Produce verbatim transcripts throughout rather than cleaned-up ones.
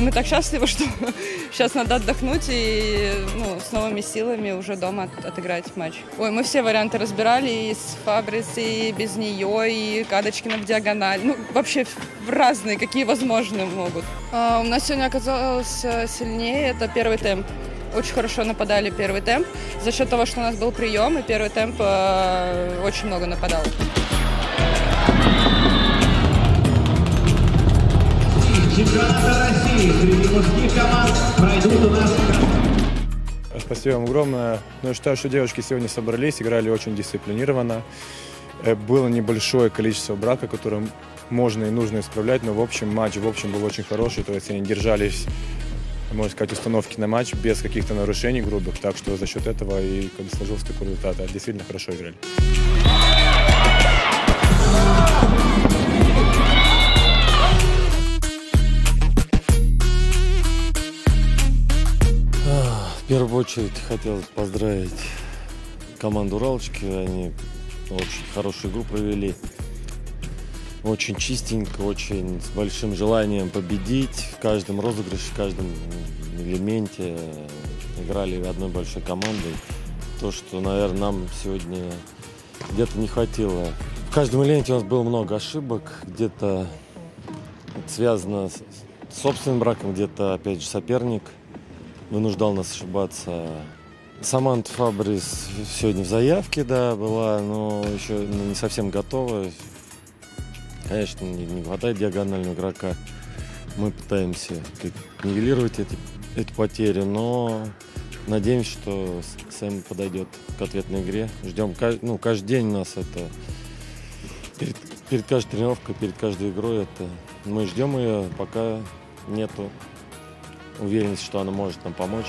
мы так счастливы, что сейчас надо отдохнуть и ну, с новыми силами уже дома от, отыграть матч. Ой, мы все варианты разбирали, и с Фабрис, и без нее, и Кадочкина в диагональ. Ну, вообще разные, какие возможны могут. А, у нас сегодня оказалось сильнее, это первый темп. Очень хорошо нападали первый темп. За счет того, что у нас был прием, и первый темп э, очень много нападал. Чемпионата России среди мужских команд пройдут у нас. Спасибо вам огромное. Ну, я считаю, что девушки сегодня собрались, играли очень дисциплинированно. Было небольшое количество брака, которое можно и нужно исправлять, но в общем матч в общем был очень хороший, то есть они держались, можно сказать, установки на матч без каких-то нарушений грубых, так что за счет этого и как бы сложился такой результат. Действительно хорошо играли. В первую очередь хотелось поздравить команду «Уралочки». Они очень хорошую игру провели. Очень чистенько, очень с большим желанием победить. В каждом розыгрыше, в каждом элементе играли одной большой командой. То, что, наверное, нам сегодня где-то не хватило. В каждом элементе у нас было много ошибок. Где-то связано с собственным браком, где-то, опять же, соперник вынуждал нас ошибаться. Саманта Фабрис сегодня в заявке, да, была, но еще не совсем готова. Конечно, не хватает диагонального игрока. Мы пытаемся нивелировать эти, эти потери, но надеемся, что Сэм подойдет к ответной игре. Ждем, ну, каждый день у нас это, перед, перед каждой тренировкой, перед каждой игрой это, мы ждем ее, пока нету уверенности, что она может нам помочь.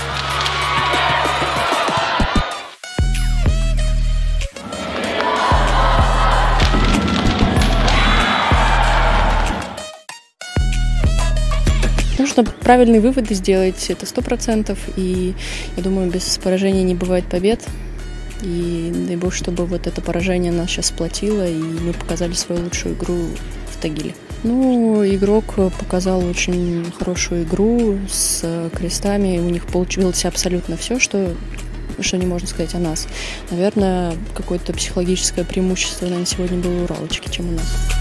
Нужно правильные выводы сделать, это сто процентов, и я думаю, без поражения не бывает побед. И дай бог, чтобы вот это поражение нас сейчас сплотило, и мы показали свою лучшую игру в Тагиле. Ну, игрок показал очень хорошую игру с крестами, у них получилось абсолютно все, что, что не можно сказать о нас. Наверное, какое-то психологическое преимущество, наверное, сегодня было у Уралочки, чем у нас.